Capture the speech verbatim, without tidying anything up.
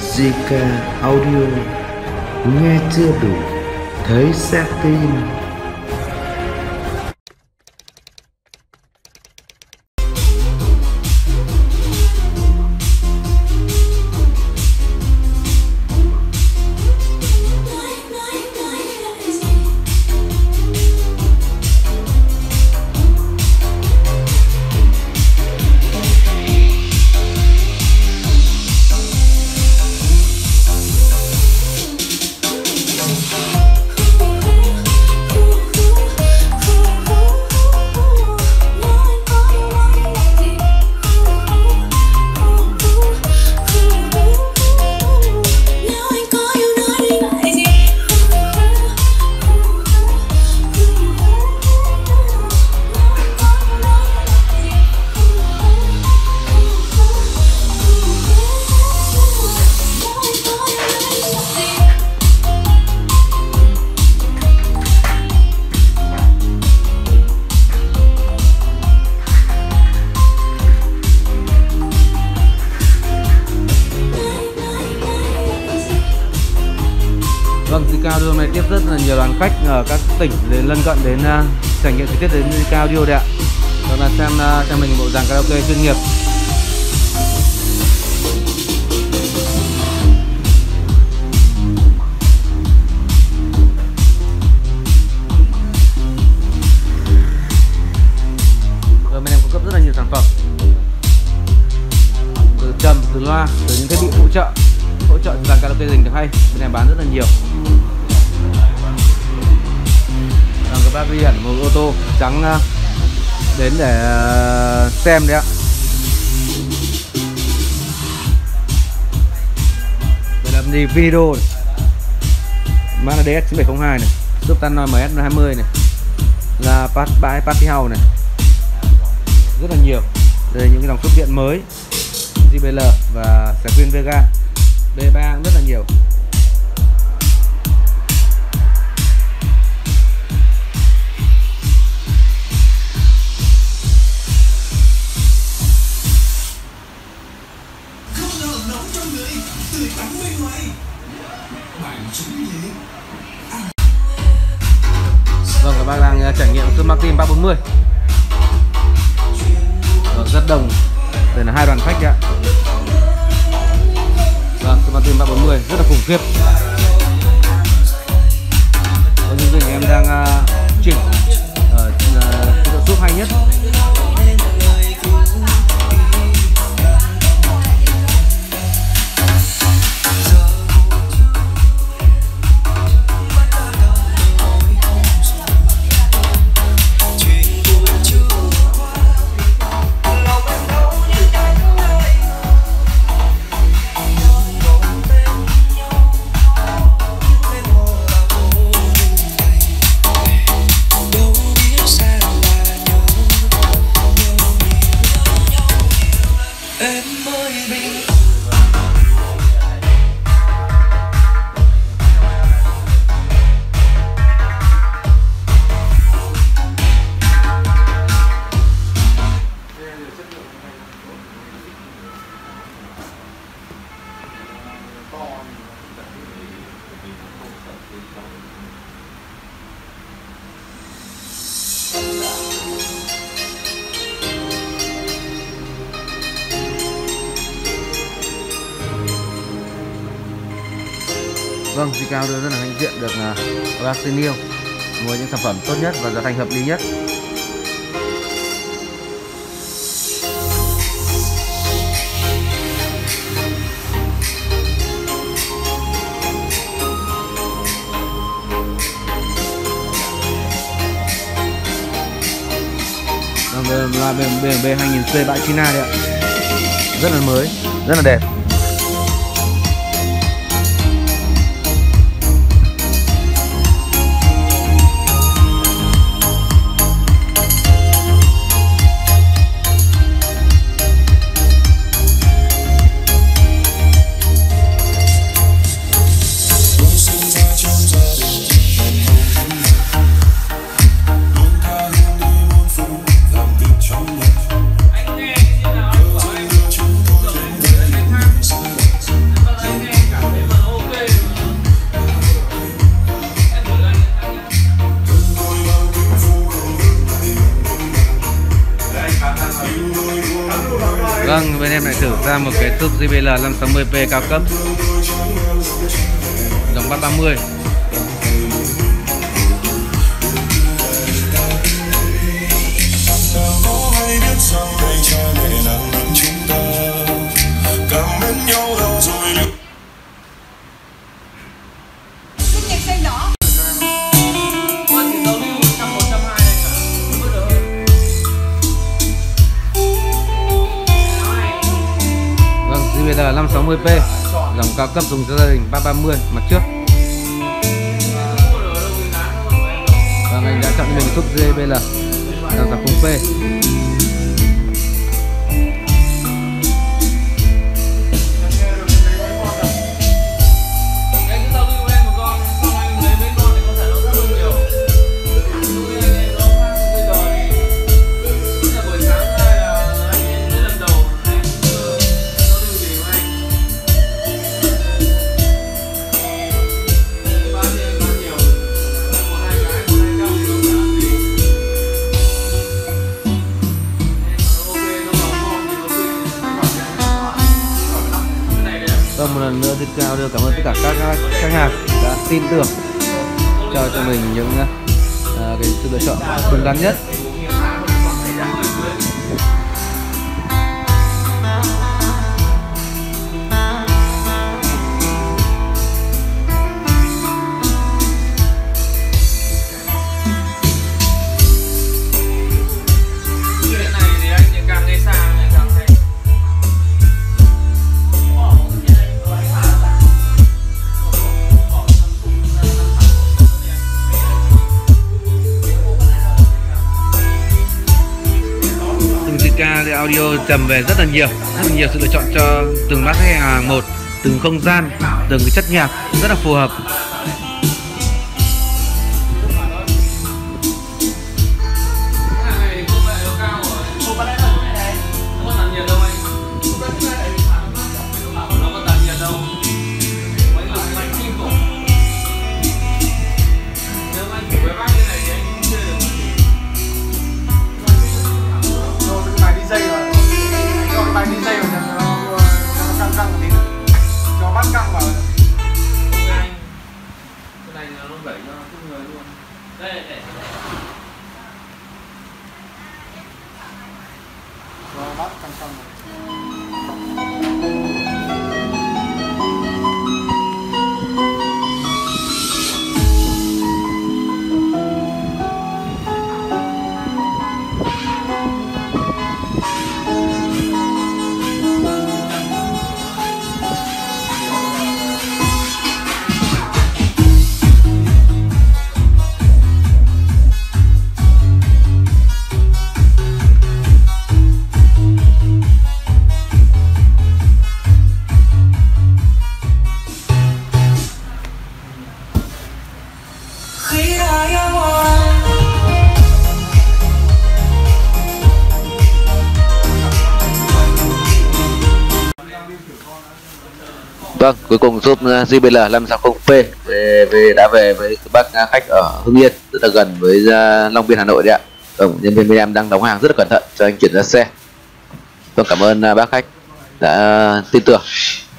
giê ca Audio, nghe chưa đủ, thấy xác tin. Vâng, giê ca Audio này tiếp rất là nhiều đoàn khách ở các tỉnh đến lân cận đến uh, trải nghiệm trực tiếp đến giê ca Audio đấy ạ. Đó là xem uh, xem mình bộ dàn karaoke chuyên nghiệp. Rồi bên em cung cấp rất là nhiều sản phẩm, từ trầm, từ loa, từ những thiết bị hỗ trợ hỗ trợ dàn karaoke dành được hay, bên em bán rất là nhiều. Còn các bác ghi hẳn một ô tô trắng đến để xem đấy ạ. Đây là gì video này, mã là đê ét chín bảy không hai này, Sultan em ét hai mươi này, là bãi Party House này, rất là nhiều. Đây là những cái dòng xuất điện mới, giê bê lờ và Screen Vega, B ba cũng rất là nhiều. Vâng, các bác đang trải nghiệm Aston Martin ba bốn mươi. Ở rất đông. Đây là hai đoàn khách ạ. Vâng, Aston Martin ba bốn mươi rất là khủng khiếp. Có những gì em đang uh, chỉnh ở uh, độ súp hay nhất. Vâng, giê ca Audio rất là hãnh diện được uh, các bác xin yêu mua những sản phẩm tốt nhất và giá thành hợp lý nhất. Vâng, là bê em vê hai nghìn C bãi China đấy ạ. Rất là mới, rất là đẹp. Anh nghe, anh nào hỏi, Vâng, bên em lại thử ra một cái súp gi bê lờ năm sáu mươi p cao cấp dòng ba ba mươi. gi bê lờ năm sáu mươi p dòng cao cấp dùng cho gia đình ba ba mươi mặt trước. Và anh đã chọn cho mình cái súp gi bê lờ năm sáu mươi p. Và một lần nữa xin chào đưa cảm ơn tất cả các khách hàng đã tin tưởng cho cho mình những uh, cái sự lựa chọn đúng đắn nhất. Cái audio trầm về rất là nhiều, rất là nhiều sự lựa chọn cho từng bác khách hàng một, từng không gian, từng cái chất nhạc rất là phù hợp. Vâng, cuối cùng súp gi bê lờ năm sáu mươi p về, về đã về với các bác khách ở Hưng Yên, rất là gần với Long Biên Hà Nội đấy ạ. Vâng, nhân viên bên em đang đóng hàng rất là cẩn thận cho anh chuyển ra xe. Vâng, cảm ơn bác khách đã tin tưởng.